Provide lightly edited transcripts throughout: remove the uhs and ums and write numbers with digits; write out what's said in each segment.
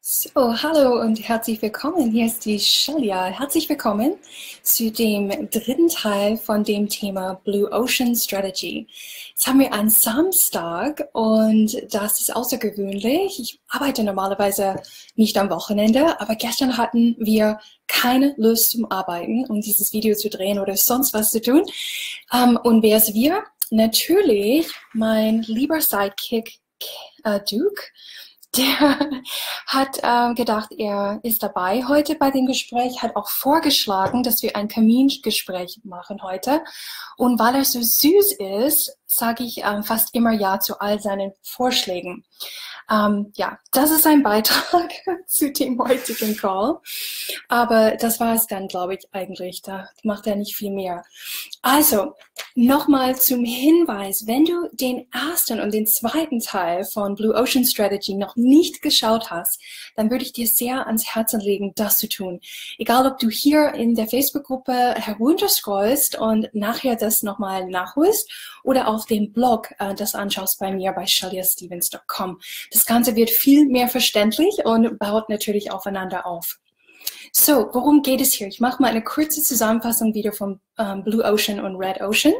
So, hallo und herzlich willkommen. Hier ist die Shalia. Herzlich willkommen zu dem dritten Teil von dem Thema Blue Ocean Strategy. Jetzt haben wir einen Samstag und das ist außergewöhnlich. Ich arbeite normalerweise nicht am Wochenende, aber gestern hatten wir keine Lust zum Arbeiten, um dieses Video zu drehen oder sonst was zu tun. Und wer ist wir? Natürlich mein lieber Sidekick Duke. Der hat gedacht, er ist dabei heute bei dem Gespräch, hat auch vorgeschlagen, dass wir ein Kamingespräch machen heute. Und weil er so süß ist, sage ich fast immer Ja zu all seinen Vorschlägen. Ja, das ist ein Beitrag zu dem heutigen Call. Aber das war es dann, glaube ich, eigentlich. Da macht er nicht viel mehr. Also, nochmal zum Hinweis, wenn du den ersten und den zweiten Teil von Blue Ocean Strategy noch nicht geschaut hast, dann würde ich dir sehr ans Herzen legen, das zu tun. Egal, ob du hier in der Facebook-Gruppe herunterscrollst und nachher das nochmal nachholst oder auf dem Blog das anschaust bei mir bei shaliastevens.com. Das Ganze wird viel mehr verständlich und baut natürlich aufeinander auf. So, worum geht es hier? Ich mache mal eine kurze Zusammenfassung wieder von Blue Ocean und Red Ocean.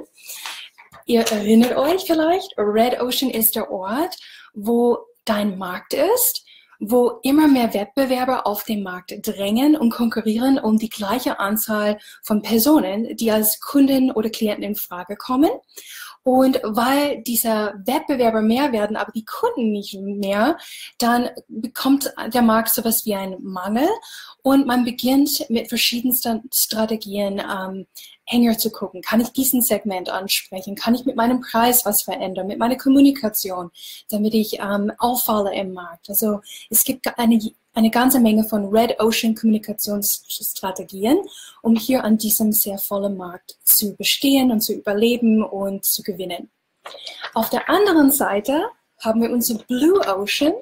Ihr erinnert euch vielleicht, Red Ocean ist der Ort, wo dein Markt ist, wo immer mehr Wettbewerber auf den Markt drängen und konkurrieren um die gleiche Anzahl von Personen, die als Kunden oder Klienten in Frage kommen. Und weil diese Wettbewerber mehr werden, aber die Kunden nicht mehr, dann bekommt der Markt sowas wie einen Mangel und man beginnt mit verschiedensten Strategien enger zu gucken. Kann ich diesen Segment ansprechen? Kann ich mit meinem Preis was verändern? Mit meiner Kommunikation, damit ich auffalle im Markt? Also es gibt eine ganze Menge von Red Ocean Kommunikationsstrategien, um hier an diesem sehr vollen Markt zu bestehen und zu überleben und zu gewinnen. Auf der anderen Seite haben wir unsere Blue Ocean.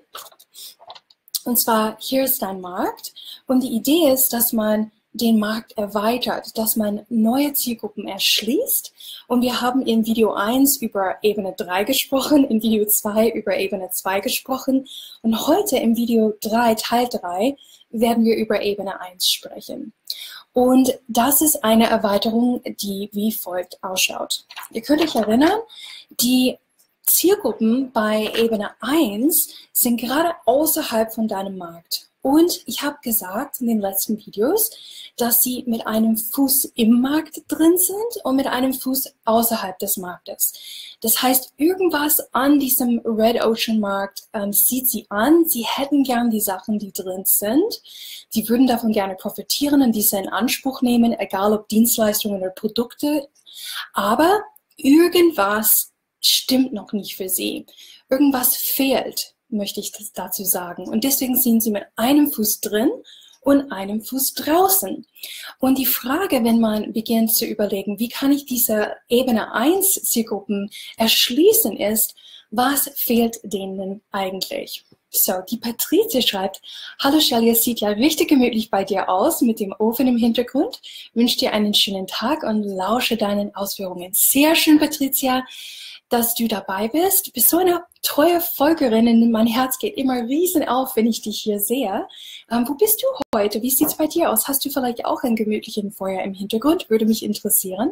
Und zwar, hier ist dein Markt. Und die Idee ist, dass man den Markt erweitert, dass man neue Zielgruppen erschließt. Und wir haben in Video 1 über Ebene 3 gesprochen, in Video 2 über Ebene 2 gesprochen. Und heute im Video 3, Teil 3, werden wir über Ebene 1 sprechen. Und das ist eine Erweiterung, die wie folgt ausschaut. Ihr könnt euch erinnern, die Zielgruppen bei Ebene 1 sind gerade außerhalb von deinem Markt. Und ich habe gesagt in den letzten Videos, dass sie mit einem Fuß im Markt drin sind und mit einem Fuß außerhalb des Marktes. Das heißt, irgendwas an diesem Red Ocean Markt sieht sie an. Sie hätten gern die Sachen, die drin sind. Sie würden davon gerne profitieren und diese in Anspruch nehmen, egal ob Dienstleistungen oder Produkte. Aber irgendwas stimmt noch nicht für sie. Irgendwas fehlt, möchte ich dazu sagen. Und deswegen sind sie mit einem Fuß drin und einem Fuß draußen. Und die Frage, wenn man beginnt zu überlegen, wie kann ich diese Ebene 1 Zielgruppen erschließen, ist, was fehlt denen eigentlich? So, die Patricia schreibt, hallo Shalia, es sieht ja richtig gemütlich bei dir aus mit dem Ofen im Hintergrund. Wünsche dir einen schönen Tag und lausche deinen Ausführungen. Sehr schön, Patricia, dass du dabei bist. Du bist so eine treue Folgerin und mein Herz geht immer riesen auf, wenn ich dich hier sehe. Wo bist du heute? Wie sieht es bei dir aus? Hast du vielleicht auch ein gemütlichen Feuer im Hintergrund? Würde mich interessieren.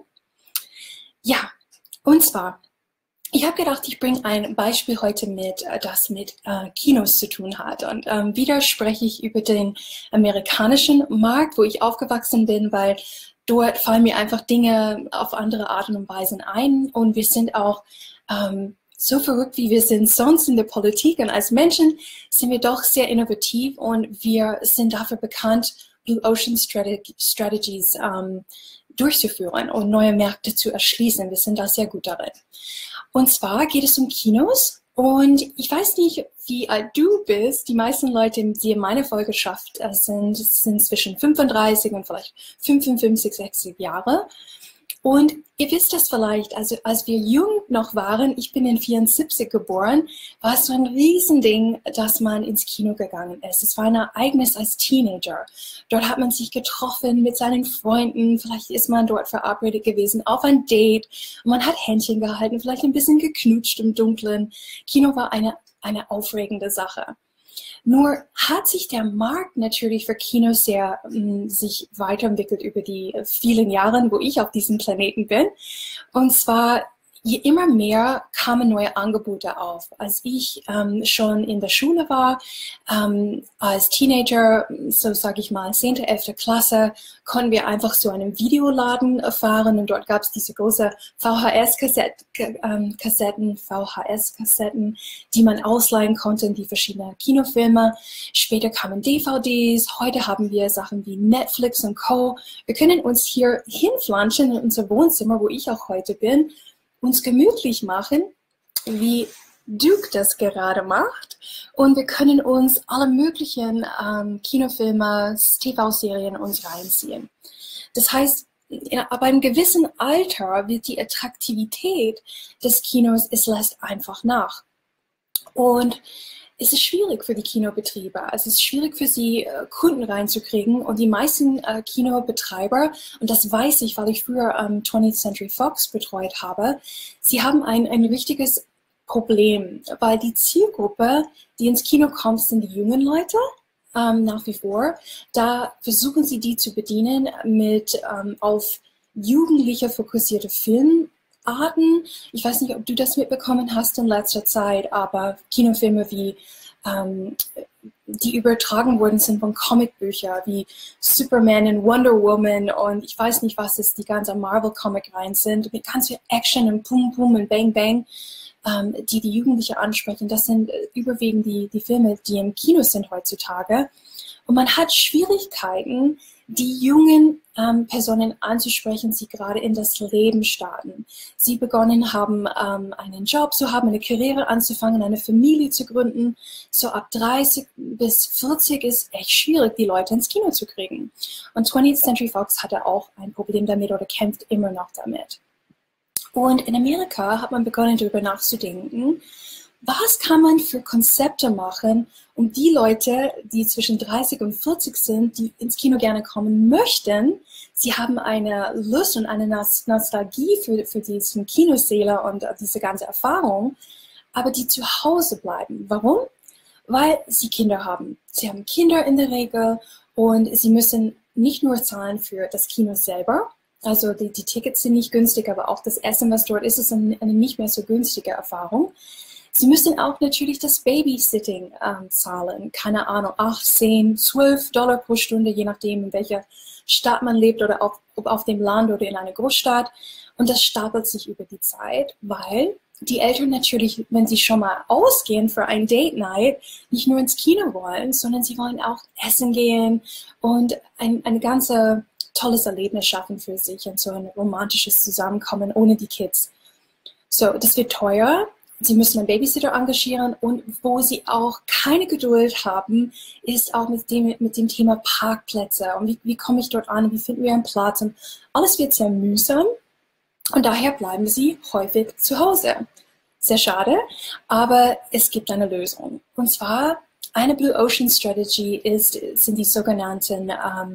Ja, und zwar, ich habe gedacht, ich bringe ein Beispiel heute mit, das mit Kinos zu tun hat. Und wieder spreche ich über den amerikanischen Markt, wo ich aufgewachsen bin, weil dort fallen mir einfach Dinge auf andere Arten und Weisen ein. Und wir sind auch so verrückt, wie wir sind sonst in der Politik. Und als Menschen sind wir doch sehr innovativ und wir sind dafür bekannt, Blue Ocean Strategies durchzuführen und neue Märkte zu erschließen. Wir sind da sehr gut darin. Und zwar geht es um Kinos. Und ich weiß nicht, wie alt du bist. Die meisten Leute, die in meiner Folgeschaft sind zwischen 35 und vielleicht 55, 60 Jahre. Und ihr wisst das vielleicht, also als wir jung noch waren, ich bin in 74 geboren, war es so ein Riesending, dass man ins Kino gegangen ist. Es war ein Ereignis als Teenager. Dort hat man sich getroffen mit seinen Freunden, vielleicht ist man dort verabredet gewesen auf ein Date. Und man hat Händchen gehalten, vielleicht ein bisschen geknutscht im Dunkeln. Kino war eine aufregende Sache. Nur hat sich der Markt natürlich für Kinos sehr sich weiterentwickelt über die vielen Jahre, wo ich auf diesem Planeten bin. Und zwar je immer mehr kamen neue Angebote auf. Als ich schon in der Schule war, als Teenager, so sage ich mal 10., 11. Klasse, konnten wir einfach so einen Videoladen fahren und dort gab es diese große VHS-Kassetten, die man ausleihen konnte in die verschiedenen Kinofilme. Später kamen DVDs, heute haben wir Sachen wie Netflix und Co. Wir können uns hier hinflanschen in unser Wohnzimmer, wo ich auch heute bin, uns gemütlich machen, wie Duke das gerade macht. Und wir können uns alle möglichen Kinofilme, TV-Serien uns reinziehen. Das heißt, ab einem gewissen Alter wird die Attraktivität des Kinos, es lässt einfach nach. Und es ist schwierig für die Kinobetriebe. Es ist schwierig für sie, Kunden reinzukriegen. Und die meisten Kinobetreiber, und das weiß ich, weil ich früher 20th Century Fox betreut habe, sie haben ein richtiges Problem, weil die Zielgruppe, die ins Kino kommt, sind die jungen Leute, nach wie vor. Da versuchen sie, die zu bedienen mit auf Jugendliche fokussierte Filmarten. Ich weiß nicht, ob du das mitbekommen hast in letzter Zeit, aber Kinofilme wie die übertragen worden sind von Comicbüchern wie Superman und Wonder Woman und ich weiß nicht, was es die ganze Marvel-Comic rein sind, mit ganz viel Action und Pum Pum und Bang Bang, die Jugendliche ansprechen. Das sind überwiegend die Filme, die im Kino sind heutzutage. Und man hat Schwierigkeiten, die jungen Personen anzusprechen, die gerade in das Leben starten. Sie begonnen haben, einen Job zu haben, eine Karriere anzufangen, eine Familie zu gründen. So ab 30 bis 40 ist echt schwierig, die Leute ins Kino zu kriegen. Und 20th Century Fox hatte auch ein Problem damit oder kämpft immer noch damit. Und in Amerika hat man begonnen, darüber nachzudenken, was kann man für Konzepte machen, um die Leute, die zwischen 30 und 40 sind, die ins Kino gerne kommen möchten, sie haben eine Lust und eine Nostalgie für diesen Kinosäle und diese ganze Erfahrung, aber die zu Hause bleiben. Warum? Weil sie Kinder haben. Sie haben Kinder in der Regel und sie müssen nicht nur zahlen für das Kino selber, also die Tickets sind nicht günstig, aber auch das Essen, was dort ist, ist eine nicht mehr so günstige Erfahrung. Sie müssen auch natürlich das Babysitting zahlen. Keine Ahnung, 8, 10, 12 Dollar pro Stunde, je nachdem, in welcher Stadt man lebt oder ob auf dem Land oder in einer Großstadt. Und das stapelt sich über die Zeit, weil die Eltern natürlich, wenn sie schon mal ausgehen für ein Date Night, nicht nur ins Kino wollen, sondern sie wollen auch essen gehen und eine ganze tolles Erlebnis schaffen für sich und so ein romantisches Zusammenkommen ohne die Kids. So, das wird teuer. Sie müssen einen Babysitter engagieren und wo sie auch keine Geduld haben, ist auch mit dem Thema Parkplätze und wie komme ich dort an, wie finden wir einen Platz und alles wird sehr mühsam und daher bleiben sie häufig zu Hause. Sehr schade, aber es gibt eine Lösung. Und zwar eine Blue Ocean Strategy sind die sogenannten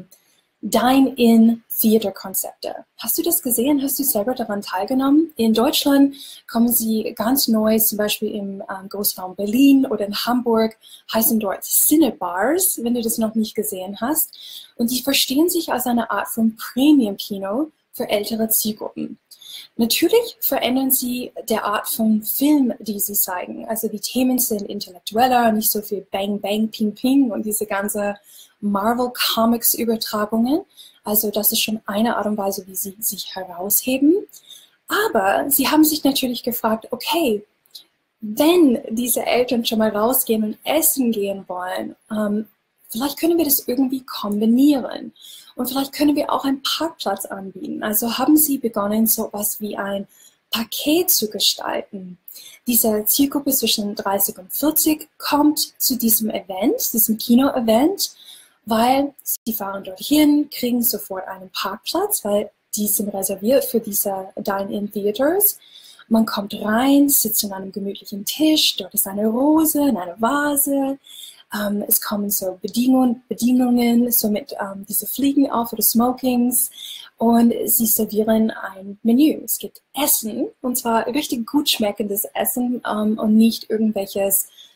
Dine-in-Theater-Konzepte. Hast du das gesehen? Hast du selber daran teilgenommen? In Deutschland kommen sie ganz neu, zum Beispiel im Großraum Berlin oder in Hamburg, heißen dort Cinebars, wenn du das noch nicht gesehen hast. Und die verstehen sich als eine Art von Premium-Kino für ältere Zielgruppen. Natürlich verändern sie der Art von Film, die sie zeigen. Also die Themen sind intellektueller, nicht so viel Bang, Bang, Ping, Ping und diese ganze Marvel-Comics-Übertragungen. Also das ist schon eine Art und Weise, wie sie sich herausheben. Aber sie haben sich natürlich gefragt, okay, wenn diese Eltern schon mal rausgehen und essen gehen wollen, vielleicht können wir das irgendwie kombinieren. Und vielleicht können wir auch einen Parkplatz anbieten. Also haben sie begonnen, so etwas wie ein Paket zu gestalten. Diese Zielgruppe zwischen 30 und 40 kommt zu diesem Event, diesem Kino-Event, weil sie fahren dorthin, kriegen sofort einen Parkplatz, weil die sind reserviert für diese Dine-in-Theaters. Man kommt rein, sitzt an einem gemütlichen Tisch, dort ist eine Rose, eine Vase. Es kommen so Bedienungen, so mit diese Fliegen auf oder Smokings und sie servieren ein Menü. Es gibt Essen und zwar richtig gut schmeckendes Essen und nicht irgendwelches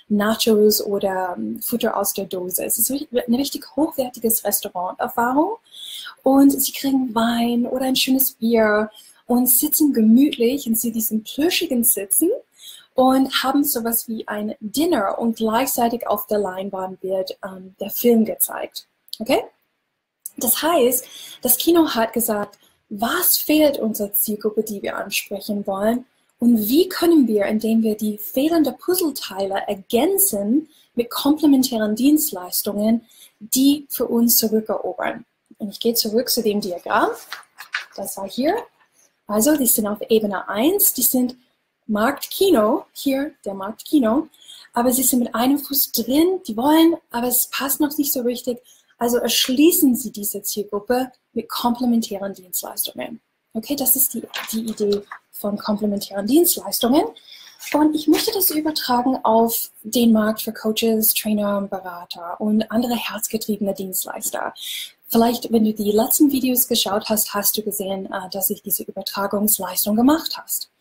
Nachos oder Futter aus der Dose. Es ist eine richtig hochwertiges Restauranterfahrung und sie kriegen Wein oder ein schönes Bier und sitzen gemütlich in diesen plüschigen Sitzen und haben sowas wie ein Dinner und gleichzeitig auf der Leinwand wird der Film gezeigt. Okay? Das heißt, das Kino hat gesagt, was fehlt unserer Zielgruppe, die wir ansprechen wollen, und wie können wir, indem wir die fehlenden Puzzleteile ergänzen mit komplementären Dienstleistungen, die für uns zurückerobern. Und ich gehe zurück zu dem Diagramm. Das war hier. Also, die sind auf Ebene 1, die sind Marktkino, hier der Marktkino, aber sie sind mit einem Fuß drin, die wollen, aber es passt noch nicht so richtig. Also erschließen Sie diese Zielgruppe mit komplementären Dienstleistungen. Okay, das ist die Idee von komplementären Dienstleistungen. Und ich möchte das übertragen auf den Markt für Coaches, Trainer und Berater und andere herzgetriebene Dienstleister. Vielleicht, wenn du die letzten Videos geschaut hast, hast du gesehen, dass ich diese Übertragungsleistung gemacht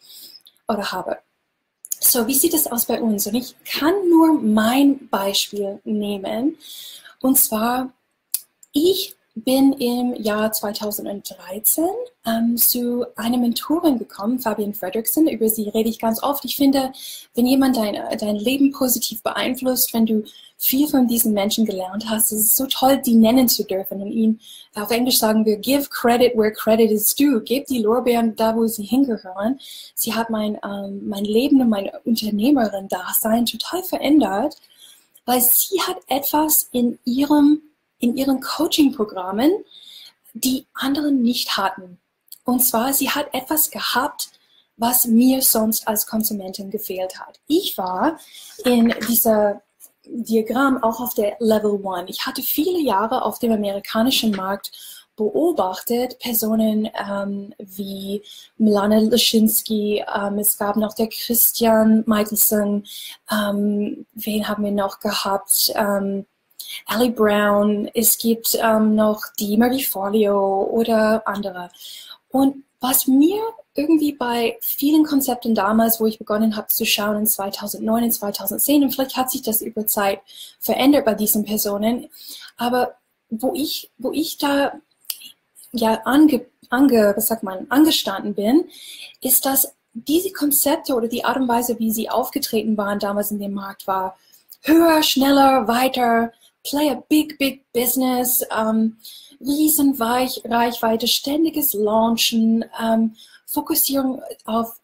habe. So, wie sieht es aus bei uns? Und ich kann nur mein Beispiel nehmen. Und zwar, ich bin im Jahr 2013 zu einer Mentorin gekommen, Fabienne Fredrickson. Über sie rede ich ganz oft. Ich finde, wenn jemand dein Leben positiv beeinflusst, wenn du viel von diesen Menschen gelernt hast, es ist so toll, die nennen zu dürfen. Und ihnen, auf Englisch sagen wir, give credit where credit is due. Gebt die Lorbeeren da, wo sie hingehören. Sie hat mein Leben und mein Unternehmerin-Dasein total verändert, weil sie hat etwas in ihren Coaching-Programmen, die anderen nicht hatten. Und zwar, sie hat etwas gehabt, was mir sonst als Konsumentin gefehlt hat. Ich war in dieser Diagramm auch auf der Level 1. Ich hatte viele Jahre auf dem amerikanischen Markt beobachtet, Personen wie Milana Leschinski, es gab noch der Christian Michelson, wen haben wir noch gehabt? Ali Brown, es gibt noch die Marie Forleo oder andere. Und was mir irgendwie bei vielen Konzepten damals, wo ich begonnen habe zu schauen in 2009, in 2010, und vielleicht hat sich das über Zeit verändert bei diesen Personen, aber wo ich da ja angestanden bin, ist, dass diese Konzepte oder die Art und Weise, wie sie aufgetreten waren damals in dem Markt, war höher, schneller, weiter, play a big, big business, Reichweite, ständiges Launchen, Fokussierung auf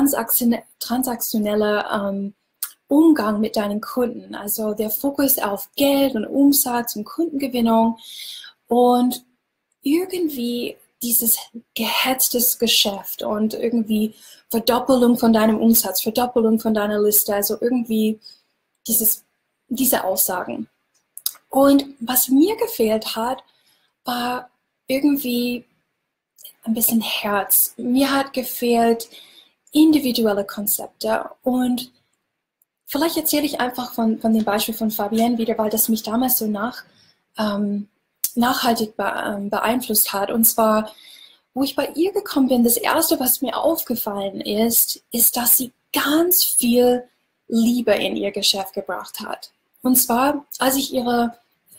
transaktionelle Umgang mit deinen Kunden. Also der Fokus auf Geld und Umsatz und Kundengewinnung und irgendwie dieses gehetztes Geschäft und irgendwie Verdoppelung von deinem Umsatz, Verdoppelung von deiner Liste, also irgendwie diese Aussagen. Und was mir gefehlt hat, war irgendwie ein bisschen Herz. Mir hat gefehlt individuelle Konzepte. Und vielleicht erzähle ich einfach von dem Beispiel von Fabienne wieder, weil das mich damals so nachhaltig beeinflusst hat. Und zwar, wo ich bei ihr gekommen bin, das Erste, was mir aufgefallen ist, dass sie ganz viel Liebe in ihr Geschäft gebracht hat. Und zwar, als ich ihre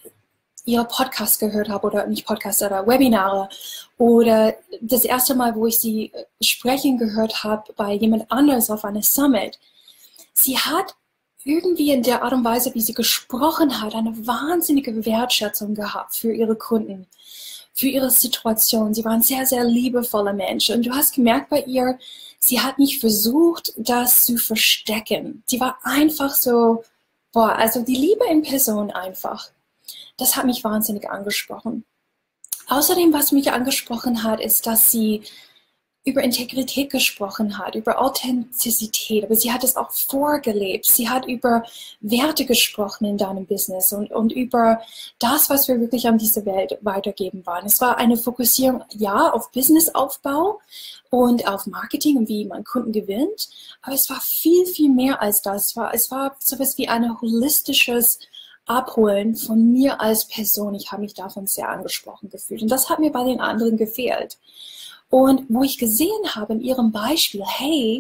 Podcast gehört habe, oder nicht Podcast, oder Webinare, oder das erste Mal, wo ich sie sprechen gehört habe bei jemand anderes auf einer Summit, sie hat irgendwie in der Art und Weise, wie sie gesprochen hat, eine wahnsinnige Wertschätzung gehabt für ihre Kunden, für ihre Situation. Sie war ein sehr, sehr liebevoller Mensch. Und du hast gemerkt bei ihr, sie hat nicht versucht, das zu verstecken. Sie war einfach so, also die Liebe in Person einfach. Das hat mich wahnsinnig angesprochen. Außerdem, was mich angesprochen hat, ist, dass sie über Integrität gesprochen hat, über Authentizität, aber sie hat es auch vorgelebt. Sie hat über Werte gesprochen in deinem Business und über das, was wir wirklich an diese Welt weitergeben wollen. Es war eine Fokussierung, ja, auf Businessaufbau und auf Marketing und wie man Kunden gewinnt, aber es war viel, viel mehr als das. Es war sowas wie ein holistisches Abholen von mir als Person. Ich habe mich davon sehr angesprochen gefühlt und das hat mir bei den anderen gefehlt. Und wo ich gesehen habe in ihrem Beispiel, hey,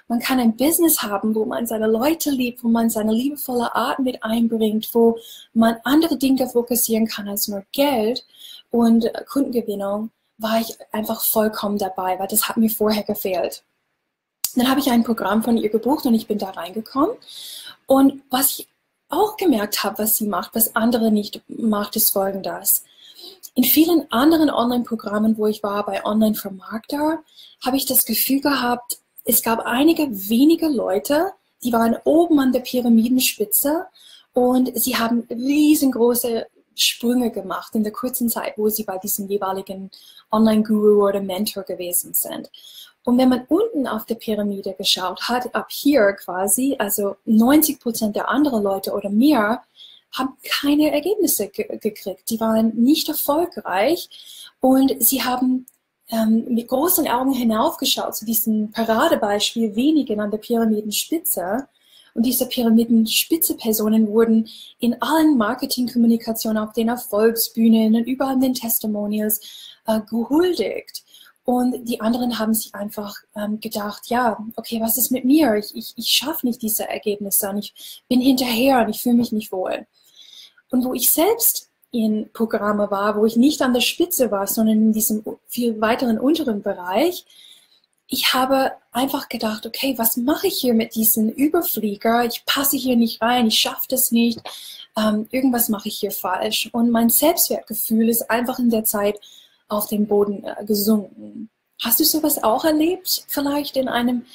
Man kann ein Business haben, wo man seine Leute liebt, wo man seine liebevolle Art mit einbringt, wo man andere Dinge fokussieren kann als nur Geld und Kundengewinnung, war ich einfach vollkommen dabei, weil das hat mir vorher gefehlt. Dann habe ich ein Programm von ihr gebucht und ich bin da reingekommen. Und was ich auch gemerkt habe, was sie macht, was andere nicht macht, ist Folgendes. In vielen anderen Online-Programmen, wo ich war, bei Online-Vermarkter, habe ich das Gefühl gehabt, es gab einige wenige Leute, die waren oben an der Pyramidenspitze und sie haben riesengroße Sprünge gemacht in der kurzen Zeit, wo sie bei diesem jeweiligen Online-Guru oder Mentor gewesen sind. Und wenn man unten auf der Pyramide geschaut hat, ab hier quasi, also 90% der anderen Leute oder mehr, haben keine Ergebnisse gekriegt. Die waren nicht erfolgreich und sie haben mit großen Augen hinaufgeschaut zu diesem Paradebeispiel wenigen an der Pyramidenspitze. Und diese Pyramidenspitze-Personen wurden in allen Marketingkommunikationen, auf den Erfolgsbühnen und überall in den Testimonials gehuldigt. Und die anderen haben sich einfach gedacht, ja, okay, was ist mit mir? Ich schaffe nicht diese Ergebnisse und ich bin hinterher und ich fühle mich nicht wohl. Und wo ich selbst in Programme war, wo ich nicht an der Spitze war, sondern in diesem viel weiteren unteren Bereich, ich habe einfach gedacht, okay, was mache ich hier mit diesem Überflieger? Ich passe hier nicht rein, ich schaffe das nicht, irgendwas mache ich hier falsch. Und mein Selbstwertgefühl ist einfach in der Zeit auf den Boden gesunken. Hast du sowas auch erlebt, vielleicht in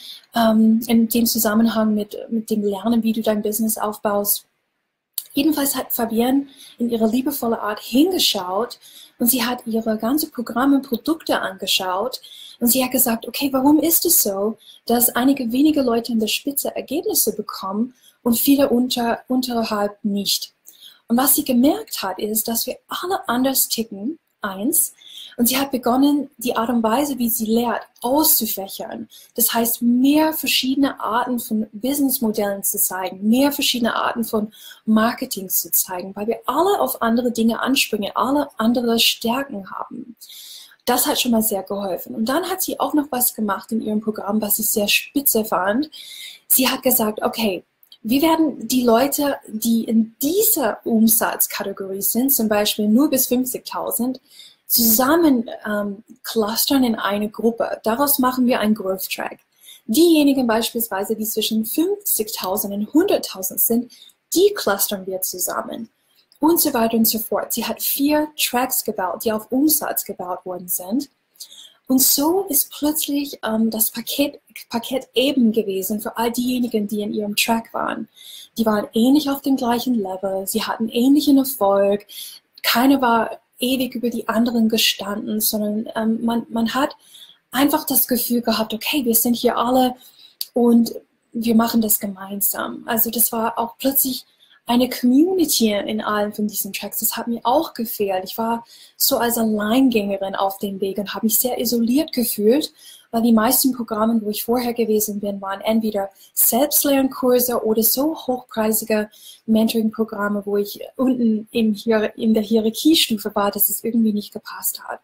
dem Zusammenhang mit dem Lernen, wie du dein Business aufbaust? Jedenfalls hat Fabienne in ihrer liebevollen Art hingeschaut und sie hat ihre ganzen Programme und Produkte angeschaut und sie hat gesagt, okay, warum ist es so, dass einige wenige Leute in der Spitze Ergebnisse bekommen und viele unterhalb nicht? Und was sie gemerkt hat, ist, dass wir alle anders ticken, eins, und sie hat begonnen, die Art und Weise, wie sie lehrt, auszufächern. Das heißt, mehr verschiedene Arten von Businessmodellen zu zeigen, mehr verschiedene Arten von Marketing zu zeigen, weil wir alle auf andere Dinge anspringen, alle andere Stärken haben. Das hat schon mal sehr geholfen. Und dann hat sie auch noch was gemacht in ihrem Programm, was ich sehr spitze fand. Sie hat gesagt, okay, wir werden die Leute, die in dieser Umsatzkategorie sind, zum Beispiel nur bis 50.000, zusammen clustern in eine Gruppe. Daraus machen wir einen Growth Track. Diejenigen beispielsweise, die zwischen 50.000 und 100.000 sind, die clustern wir zusammen. Und so weiter und so fort. Sie hat 4 Tracks gebaut, die auf Umsatz gebaut worden sind. Und so ist plötzlich das Paket eben gewesen für all diejenigen, die in ihrem Track waren. Die waren ähnlich auf dem gleichen Level, sie hatten ähnlichen Erfolg, keiner war ewig über die anderen gestanden, sondern man hat einfach das Gefühl gehabt, okay, wir sind hier alle und wir machen das gemeinsam. Also das war auch plötzlich eine Community in allen von diesen Tracks. Das hat mir auch gefehlt. Ich war so als Alleingängerin auf dem Weg und habe mich sehr isoliert gefühlt, weil die meisten Programme, wo ich vorher gewesen bin, waren entweder Selbstlernkurse oder so hochpreisige Mentoring-Programme, wo ich unten in der Hierarchiestufe war, dass es irgendwie nicht gepasst hat.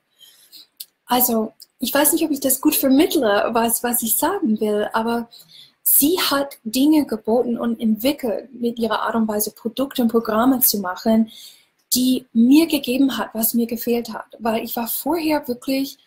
Also, ich weiß nicht, ob ich das gut vermittle, was ich sagen will, aber sie hat Dinge geboten und entwickelt, mit ihrer Art und Weise Produkte und Programme zu machen, die mir gegeben hat, was mir gefehlt hat. Weil ich war vorher wirklich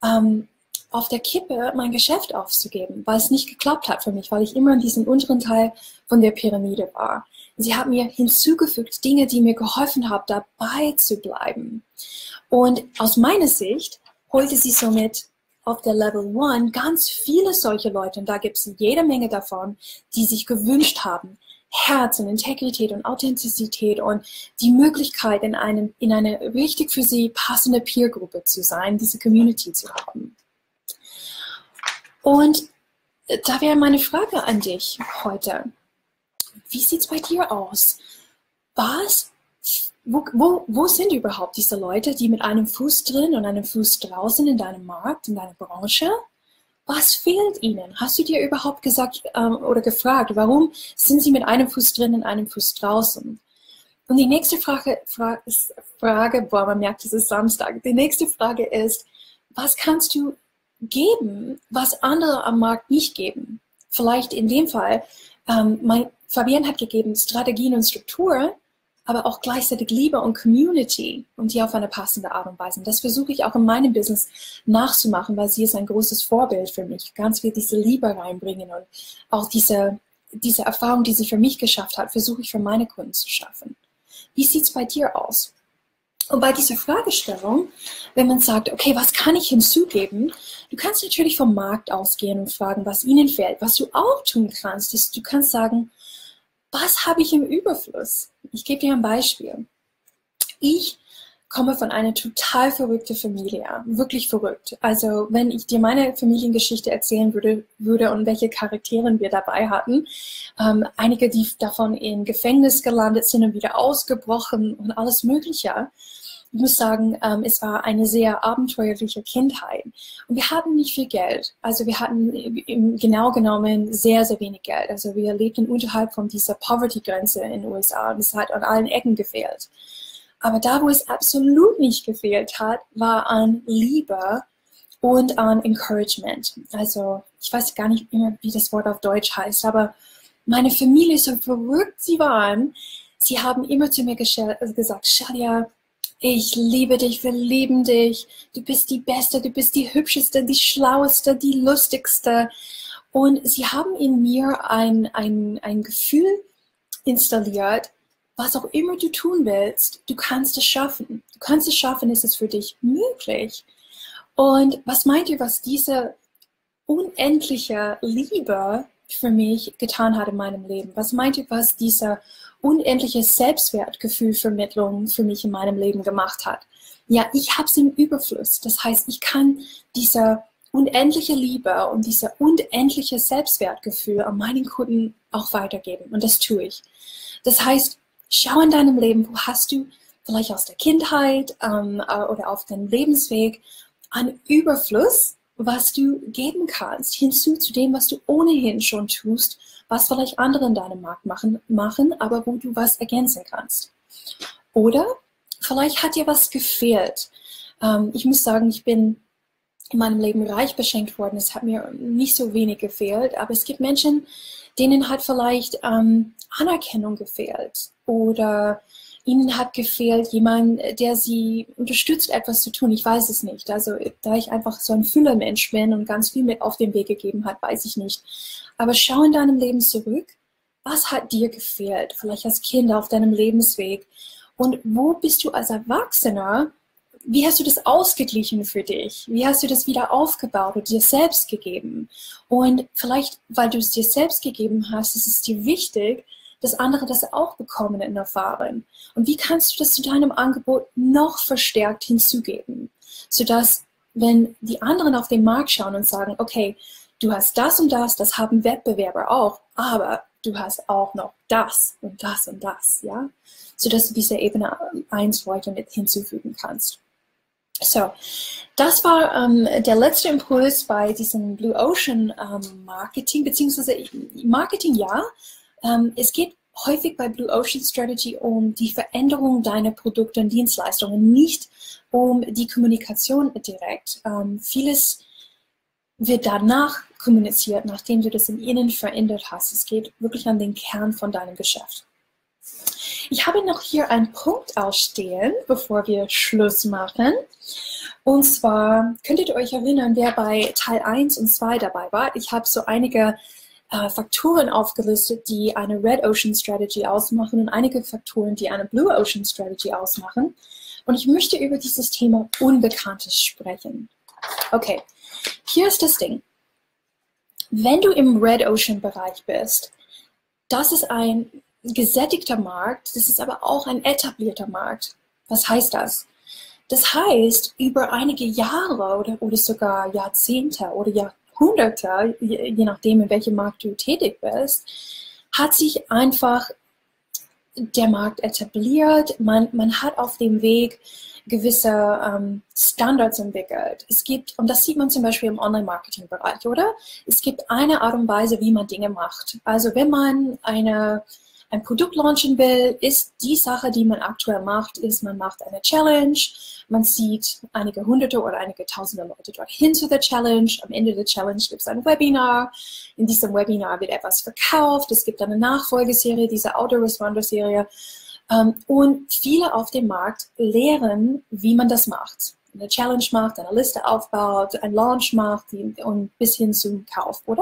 auf der Kippe, mein Geschäft aufzugeben, weil es nicht geklappt hat für mich, weil ich immer in diesem unteren Teil von der Pyramide war. Sie hat mir hinzugefügt Dinge, die mir geholfen haben, dabei zu bleiben. Und aus meiner Sicht holte sie somit auf der Level 1 ganz viele solche Leute, und da gibt es jede Menge davon, die sich gewünscht haben, Herz und Integrität und Authentizität und die Möglichkeit, in eine richtig für sie passende Peergruppe zu sein, diese Community zu haben. Und da wäre meine Frage an dich heute. Wie sieht es bei dir aus? Wo sind überhaupt diese Leute, die mit einem Fuß drin und einem Fuß draußen in deinem Markt, in deiner Branche? Was fehlt ihnen? Hast du dir überhaupt gesagt oder gefragt, warum sind sie mit einem Fuß drin und einem Fuß draußen? Und die nächste Frage, boah, man merkt, es ist Samstag. Die nächste Frage ist, was kannst du geben, was andere am Markt nicht geben? vielleicht in dem Fall, Fabienne hat gegeben Strategien und Strukturen, aber auch gleichzeitig Liebe und Community und die auf eine passende Art und Weise. Und das versuche ich auch in meinem Business nachzumachen, weil sie ist ein großes Vorbild für mich. Ganz viel diese Liebe reinbringen und auch diese Erfahrung, die sie für mich geschafft hat, versuche ich für meine Kunden zu schaffen. Wie sieht es bei dir aus? Und bei dieser Fragestellung, wenn man sagt, okay, was kann ich hinzugeben? Du kannst natürlich vom Markt ausgehen und fragen, was ihnen fehlt. Was du auch tun kannst, ist, du kannst sagen, was habe ich im Überfluss? Ich gebe dir ein Beispiel. Ich komme von einer total verrückten Familie, wirklich verrückt. Also wenn ich dir meine Familiengeschichte erzählen würde und welche Charakteren wir dabei hatten, einige, die davon in Gefängnis gelandet sind und wieder ausgebrochen und alles Mögliche. Ich muss sagen, es war eine sehr abenteuerliche Kindheit. Und wir hatten nicht viel Geld. Also wir hatten genau genommen sehr, sehr wenig Geld. Also wir lebten unterhalb von dieser Poverty-Grenze in den USA und es hat an allen Ecken gefehlt. Aber da, wo es absolut nicht gefehlt hat, war an Liebe und an Encouragement. Also ich weiß gar nicht mehr, wie das Wort auf Deutsch heißt, aber meine Familie, so verrückt sie waren, sie haben immer zu mir gesagt, Shalia, ich liebe dich, wir lieben dich, du bist die Beste, du bist die Hübscheste, die Schlaueste, die Lustigste. Und sie haben in mir ein Gefühl installiert, was auch immer du tun willst, du kannst es schaffen. Du kannst es schaffen, ist es für dich möglich. Und was meint ihr, was diese unendliche Liebe für mich getan hat in meinem Leben? Was meint ihr, was diese unendliche Selbstwertgefühlvermittlung für mich in meinem Leben gemacht hat? Ja, ich habe es im Überfluss. Das heißt, ich kann diese unendliche Liebe und diese unendliche Selbstwertgefühl an meinen Kunden auch weitergeben. Und das tue ich. Das heißt, schau in deinem Leben, wo hast du vielleicht aus der Kindheit oder auf deinem Lebensweg an Überfluss, was du geben kannst, hinzu zu dem, was du ohnehin schon tust, was vielleicht andere in deinem Markt machen, aber wo du was ergänzen kannst. Oder vielleicht hat dir was gefehlt. Ich muss sagen, ich bin in meinem Leben reich beschenkt worden. Es hat mir nicht so wenig gefehlt, aber es gibt Menschen, denen hat vielleicht Anerkennung gefehlt oder ihnen hat gefehlt jemand, der sie unterstützt, etwas zu tun. Ich weiß es nicht. Also da ich einfach so ein Fühlermensch bin und ganz viel mit auf den Weg gegeben hat, weiß ich nicht. Aber schau in deinem Leben zurück. Was hat dir gefehlt? Vielleicht als Kind auf deinem Lebensweg. Und wo bist du als Erwachsener? Wie hast du das ausgeglichen für dich? Wie hast du das wieder aufgebaut und dir selbst gegeben? Und vielleicht, weil du es dir selbst gegeben hast, ist es dir wichtig, dass andere das auch bekommen und erfahren. Und wie kannst du das zu deinem Angebot noch verstärkt hinzugeben? Sodass, wenn die anderen auf den Markt schauen und sagen, okay, du hast das und das haben Wettbewerber auch, aber du hast auch noch das und das und das, ja? Sodass du diese Ebene 1 weiter mit hinzufügen kannst. So, das war der letzte Impuls bei diesem Blue Ocean Marketing, beziehungsweise Marketing, ja. Es geht häufig bei Blue Ocean Strategy um die Veränderung deiner Produkte und Dienstleistungen, nicht um die Kommunikation direkt. Vieles wird danach kommuniziert, nachdem du das in innen verändert hast. Es geht wirklich an den Kern von deinem Geschäft. Ich habe noch hier einen Punkt ausstehen, bevor wir Schluss machen. Und zwar, könntet ihr euch erinnern, wer bei Teil 1 und 2 dabei war? Ich habe so einige Faktoren aufgelistet, die eine Red Ocean Strategy ausmachen und einige Faktoren, die eine Blue Ocean Strategy ausmachen. Und ich möchte über dieses Thema Unbekanntes sprechen. Okay, hier ist das Ding. Wenn du im Red Ocean Bereich bist, das ist ein gesättigter Markt, das ist aber auch ein etablierter Markt. Was heißt das? Das heißt, über einige Jahre oder sogar Jahrzehnte oder Jahrhunderte, je nachdem, in welchem Markt du tätig bist, hat sich einfach der Markt etabliert. Man hat auf dem Weg gewisse Standards entwickelt. Es gibt, und das sieht man zum Beispiel im Online-Marketing-Bereich, oder? Es gibt eine Art und Weise, wie man Dinge macht. Also wenn man eine ein Produkt launchen will, ist die Sache, die man aktuell macht, ist, man macht eine Challenge, man sieht einige hunderte oder einige tausende Leute dorthin zu der Challenge. Am Ende der Challenge gibt es ein Webinar. In diesem Webinar wird etwas verkauft. Es gibt eine Nachfolgeserie, diese Autoresponder-Serie. Und viele auf dem Markt lehren, wie man das macht. Eine Challenge macht, eine Liste aufbaut, ein Launch macht und bis hin zum Kauf, oder?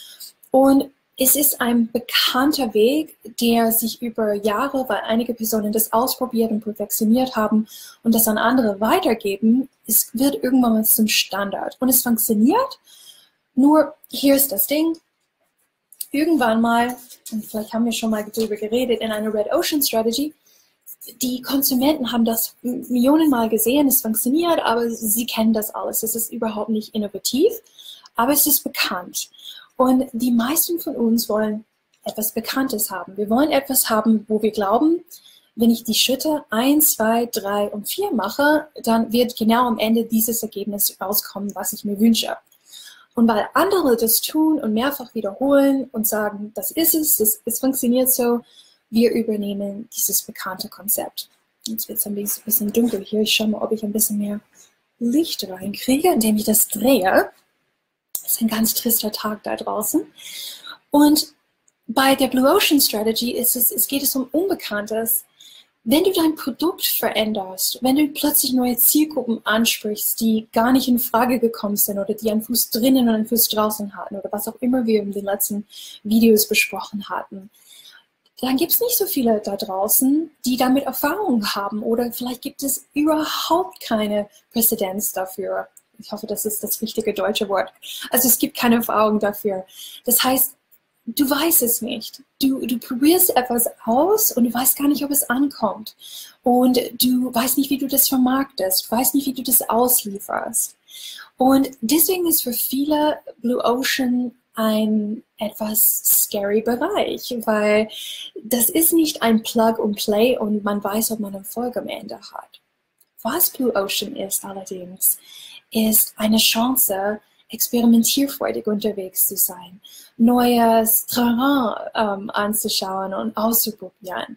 Und es ist ein bekannter Weg, der sich über Jahre, weil einige Personen das ausprobiert und perfektioniert haben und das an andere weitergeben, es wird irgendwann mal zum Standard. Und es funktioniert, nur hier ist das Ding, irgendwann mal, und vielleicht haben wir schon mal darüber geredet, in einer Red Ocean Strategy, die Konsumenten haben das Millionenmal gesehen, es funktioniert, aber sie kennen das alles. Es ist überhaupt nicht innovativ, aber es ist bekannt. Und die meisten von uns wollen etwas Bekanntes haben. Wir wollen etwas haben, wo wir glauben, wenn ich die Schritte 1, 2, 3 und 4 mache, dann wird genau am Ende dieses Ergebnis rauskommen, was ich mir wünsche. Und weil andere das tun und mehrfach wiederholen und sagen, das ist es funktioniert so, wir übernehmen dieses bekannte Konzept. Jetzt wird es ein bisschen dunkel hier. Ich schaue mal, ob ich ein bisschen mehr Licht reinkriege, indem ich das drehe. Es ist ein ganz trister Tag da draußen. Und bei der Blue Ocean Strategy geht es um Unbekanntes. Wenn du dein Produkt veränderst, wenn du plötzlich neue Zielgruppen ansprichst, die gar nicht in Frage gekommen sind oder die einen Fuß drinnen und einen Fuß draußen hatten oder was auch immer wir in den letzten Videos besprochen hatten, dann gibt es nicht so viele da draußen, die damit Erfahrung haben oder vielleicht gibt es überhaupt keine Präzedenz dafür. Ich hoffe, das ist das richtige deutsche Wort. Also es gibt keine Erfahrung dafür. Das heißt, du weißt es nicht. Du probierst etwas aus und du weißt gar nicht, ob es ankommt. Und du weißt nicht, wie du das vermarktest. Du weißt nicht, wie du das auslieferst. Und deswegen ist für viele Blue Ocean ein etwas scary Bereich, weil das ist nicht ein Plug and Play und man weiß, ob man Erfolg am Ende hat. Was Blue Ocean ist allerdings, ist eine Chance, experimentierfreudig unterwegs zu sein, neues Terrain anzuschauen und auszuprobieren.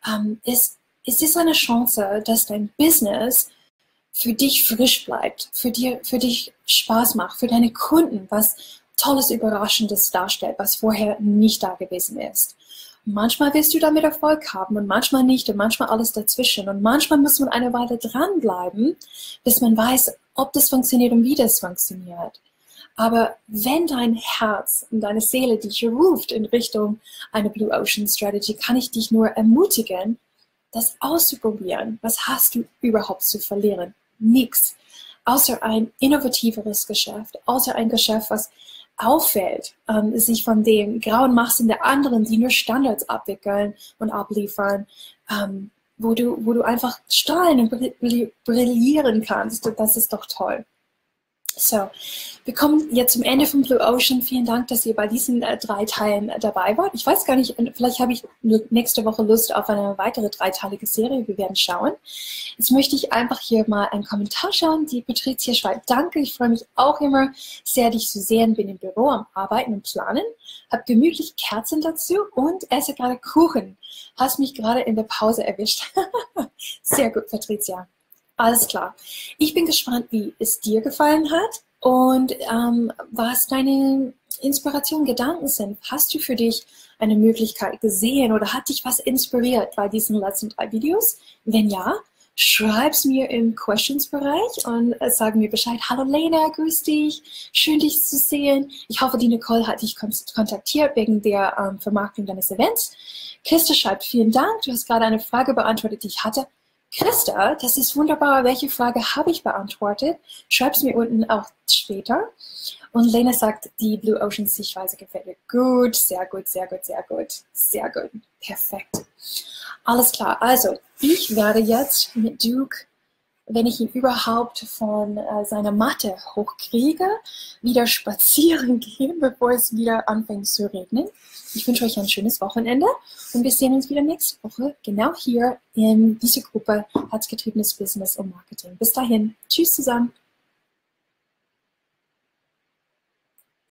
Es ist eine Chance, dass dein Business für dich frisch bleibt, für dich Spaß macht, für deine Kunden, was Tolles, Überraschendes darstellt, was vorher nicht da gewesen ist. Und manchmal wirst du damit Erfolg haben und manchmal nicht und manchmal alles dazwischen. Und manchmal muss man eine Weile dranbleiben, bis man weiß, ob das funktioniert und wie das funktioniert. Aber wenn dein Herz und deine Seele dich ruft in Richtung einer Blue Ocean Strategy, kann ich dich nur ermutigen, das auszuprobieren. Was hast du überhaupt zu verlieren? Nichts. Außer ein innovativeres Geschäft, außer ein Geschäft, was auffällt, sich von den grauen Massen der anderen, die nur Standards abwickeln und abliefern, wo du einfach strahlen und brillieren kannst. Das ist doch toll. So, wir kommen jetzt zum Ende von Blue Ocean. Vielen Dank, dass ihr bei diesen 3 Teilen dabei wart. Ich weiß gar nicht, vielleicht habe ich nächste Woche Lust auf eine weitere 3-teilige Serie. Wir werden schauen. Jetzt möchte ich einfach hier mal einen Kommentar schauen. Die Patricia schreibt, danke, ich freue mich auch immer sehr, dich zu sehen. Bin im Büro am Arbeiten und Planen. Hab gemütlich Kerzen dazu und esse gerade Kuchen. Hast mich gerade in der Pause erwischt. Sehr gut, Patricia. Alles klar. Ich bin gespannt, wie es dir gefallen hat und was deine Inspiration, Gedanken sind. Hast du für dich eine Möglichkeit gesehen oder hat dich was inspiriert bei diesen letzten 3 Videos? Wenn ja, schreib es mir im Questions-Bereich und sag mir Bescheid. Hallo Lena, grüß dich. Schön, dich zu sehen. Ich hoffe, die Nicole hat dich kontaktiert wegen der Vermarktung deines Events. Christa schreibt, vielen Dank. Du hast gerade eine Frage beantwortet, die ich hatte. Christa, das ist wunderbar. Welche Frage habe ich beantwortet? Schreib es mir unten auch später. Und Lena sagt, die Blue Ocean Sichtweise gefällt mir gut. Sehr gut, sehr gut, sehr gut. Sehr gut. Perfekt. Alles klar. Also, ich werde jetzt mit Duke, wenn ich ihn überhaupt von seiner Matte hochkriege, wieder spazieren gehen, bevor es wieder anfängt zu regnen. Ich wünsche euch ein schönes Wochenende und wir sehen uns wieder nächste Woche, genau hier in dieser Gruppe Herzgetriebenes Business und Marketing. Bis dahin. Tschüss zusammen.